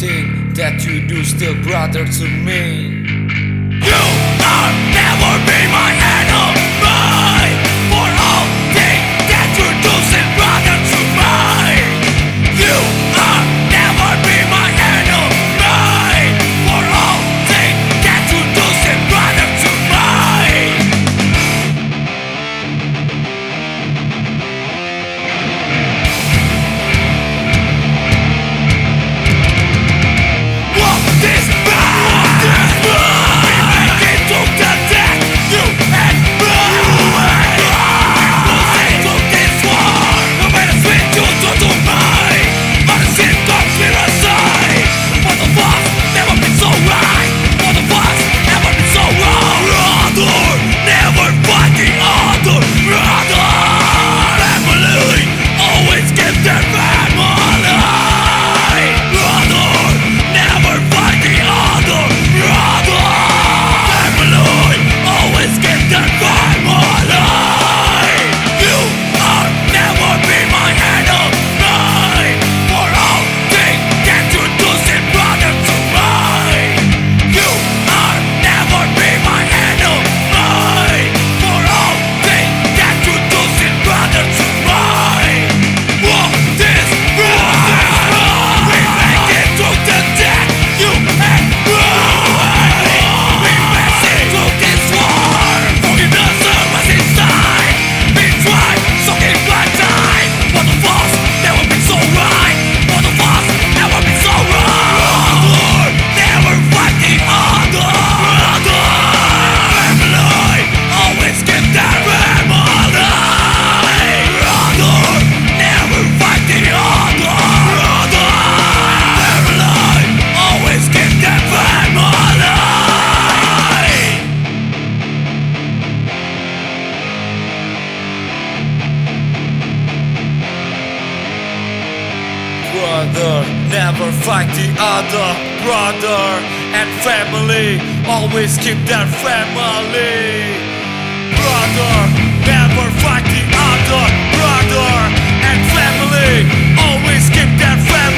thing that you do still brother to me. You are never be my enemy. For all things that you do still brother to me. You are never be my enemy. For all things that you do still brother to me. Walk this path. We make it to the death. You and me. We will to this war. No matter sweet you to me. On the sin conspiracy. Both of us never been so right. Both of us never been so wrong. Brother, never fight the other. Brother, family always give their family. Brother, never fight the other. Brother, family always give their family. You are never be my enemy. For all things that you do still brother to me. You are never be my enemy. For all things that you do still brother to me. Walk this road. We make it to the death. You and me. We pass it through this war. Forgiveness was inside. We tried, so keep blind time. Both of us never been so right. Both of us never been so wrong. Brother, never fight the other. Brother, family always give their family. Brother, never fight the other. Brother, family always give their family. Brother, never fight the other. Brother and family always keep their family. Brother, never fight the other. Brother and family always keep their family.